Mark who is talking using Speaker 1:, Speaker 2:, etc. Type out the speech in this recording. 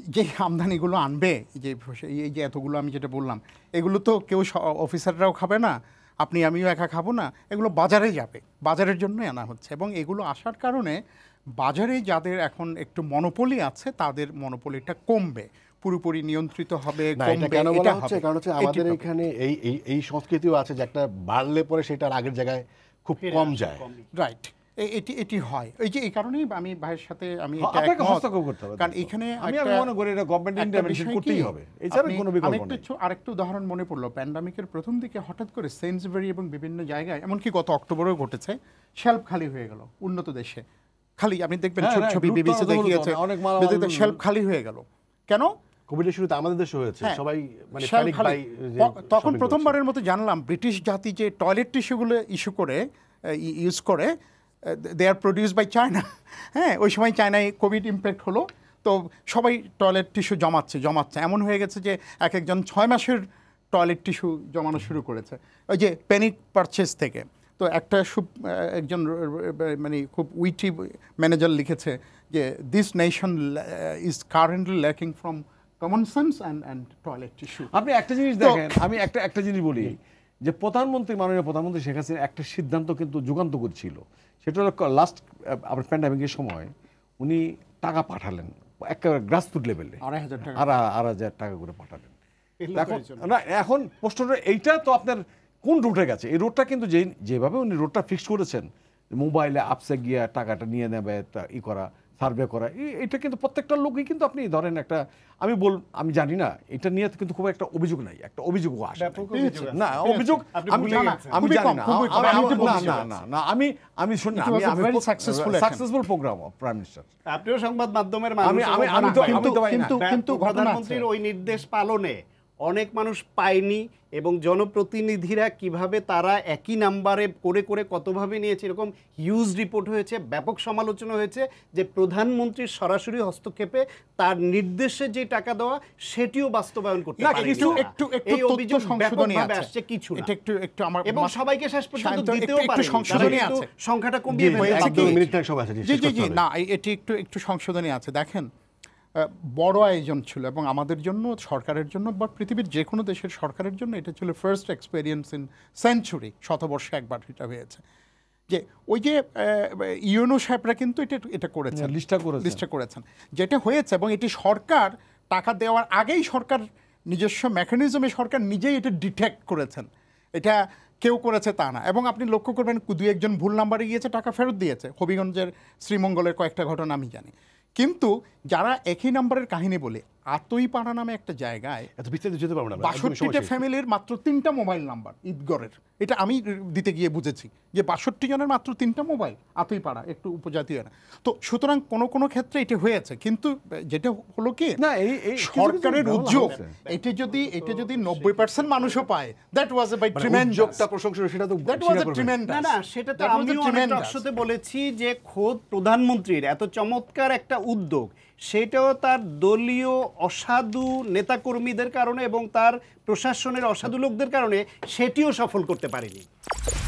Speaker 1: যে আমদানিগুলো আনবে, এই যে এতগুলো আমি যেটা বললাম, এগুলো তো কেউ অফিসাররাও খাবে না, আপনি আমিও একা খাবো না, এগুলো বাজারে যাবে, বাজারের জন্যই আনা হচ্ছে। এবং এগুলো আসার কারণে বাজারে যাদের এখন একটু মনোপলি আছে তাদের মনোপলিটা কমবে, পুরোপুরি নিয়ন্ত্রিত হবে, কমবে। এটা হচ্ছে
Speaker 2: কারণ হচ্ছে আমাদের এখানে এই সংস্কৃতিও আছে যে একটা বাড়লে পরে সেটা আগের জায়গায় খুব কম যায়।
Speaker 1: রাইট, এটি হয়। এই কারণেই আমি ভাইয়ের সাথে আমি এটা একমত, কারণ এখানে
Speaker 3: আমি মনে করি এটা গভর্নমেন্ট ইন্টারভেনশন করতেই হবে, এছাড়া কোনো বিকল্প নেই।
Speaker 1: আরেকটা উদাহরণ মনে পড়লো, প্যান্ডামিকের প্রথম দিকে হঠাৎ করে সেন্সবেরি এবং বিভিন্ন জায়গায়, এমনকি গত অক্টোবরেও ঘটেছে, শেলফ খালি হয়ে গেল উন্নত দেশে, খালি। আপনি দেখবেন ছোট ছবি বিবিসি দেখিয়েছে, শেলফ খালি হয়ে গেল। কেন?
Speaker 2: কোভিডের শুরুতে আমাদের দেশে হয়েছে, সবাই মানে প্যানিক বাই।
Speaker 1: তখন প্রথমবারের মতো জানলাম ব্রিটিশ জাতি যে টয়লেট টিস্যুগুলো ইউজ করে they are produce by China. হ্যাঁ, ওই সময় চায়নায় কোভিড ইম্প্যাক্ট হলো, তো সবাই টয়লেট টিস্যু জমাচ্ছে। এমন হয়ে গেছে যে একজন 6 মাসের টয়লেট টিস্যু জমানো শুরু করেছে, ওই যে প্যানিক পারচেস থেকে। তো একজন মানে খুব উইটি ম্যানেজার লিখেছে যে this nation is currently lacking from common sense and toilet tissue.
Speaker 3: আপনি একটা জিনিস দেখেন, আমি একটা জিনিস বলি, যে মাননীয় প্রধানমন্ত্রী শেখ হাসিনা একটা সিদ্ধান্ত কিন্তু যুগান্তকারী ছিল। সেটা হলো লাস্ট আপনার প্যান্ডামিকের সময় উনি টাকা পাঠালেন একেবারে গ্রাসরুট লেভেলে, 2,500 টাকা করে পাঠালেন। এখন প্রশ্নটা এইটা তো আপনার কোন রুটে গেছে? এই রোডটা কিন্তু যেভাবে উনি রোডটা ফিক্স করেছেন, মোবাইলে আপসে গিয়ে টাকাটা নিয়ে নেবে, করা, সার্ভে করা, এটা কিন্তু প্রত্যেকটা লোকই কিন্তু আপনি ধরেন একটা, আমি জানি না, এটা নিয়ে কিন্তু খুব একটা অভিযোগ নাই, একটা অভিযোগও আসে না, অভিযোগ আমি জানি না, আমি শুনি successful program of prime minister.
Speaker 4: আপনিও সংবাদ মাধ্যমের মানুষ, কিন্তু প্রধানমন্ত্রীর ওই নির্দেশ পালনে অনেক মানুষ পায়নি, এবং জনপ্রতিনিধিরা কিভাবে তারা একই নাম্বারে করে করে কতভাবে নিয়েছে, এরকম হিউজ রিপোর্ট হয়েছে, ব্যাপক সমালোচনা হয়েছে যে প্রধানমন্ত্রীর সরাসরি হস্তক্ষেপে তার নির্দেশে যে টাকা দেওয়া সেটিও বাস্তবায়ন করতে পারেনি। এই অভিযোগ ব্যাপকভাবে আসছে কিছু না, এবং সবাইকে শেষ পর্যন্ত দিতেও পারেনি, সংখ্যাটা কমিয়ে
Speaker 1: ফেলেছে। না, এটি একটু সংশোধনী আছে। দেখেন, বড় আয়োজন ছিল, এবং আমাদের জন্য, সরকারের জন্য, বা পৃথিবীর যে কোনো দেশের সরকারের জন্য এটা ছিল ফার্স্ট এক্সপেরিয়েন্স ইন সেঞ্চুরি, শতবর্ষে একবার এটা হয়েছে। যে ওই যে ইউনো সাহেবরা কিন্তু এটা করেছেন, লিস্টটা করেছেন যেটা হয়েছে, এবং এটি সরকার টাকা দেওয়ার আগেই সরকার নিজস্ব মেকানিজমে সরকার নিজেই এটা ডিটেক্ট করেছেন, এটা কেউ করেছে তা না। এবং আপনি লক্ষ্য করবেন 2-1 ভুল নাম্বারে গিয়েছে, টাকা ফেরত দিয়েছে। হবিগঞ্জের শ্রীমঙ্গলের কয়েকটা ঘটনা আমি জানি। কিন্তু যারা একই নাম্বারের কাহিনী বলে, আতইপাড়া নামে একটা জায়গায় 62টা ফ্যামিলির মাত্র 3টা মোবাইল নাম্বার ঈদগড়ের, এটা আমি দিতে গিয়ে বুঝেছি যে 62 জনের মাত্র 3টা মোবাইল, আতইপাড়া, একটু উপজাতীয় না। তো সুতরাং কোনো ক্ষেত্রে এটা হয়েছে, কিন্তু যেটা হলো কি, সরকারের উদ্যোগ, এটা যদি 90% মানুষও পায়, that was a by tremendous প্রশংসা, সেটা তো দ্যাট ওয়াজ এ ট্রিমেন্ডাস।
Speaker 4: না, সেটা তো আমিও অনেক অংশতে বলেছি যে খোদ প্রধানমন্ত্রীর এত চমৎকার একটা উদ্যোগ, সেটাও তার দলীয় অসাধু নেতাকর্মীদের কারণে এবং তার প্রশাসনের অসাধু লোকদের কারণে সেটিও সফল করতে পারেনি।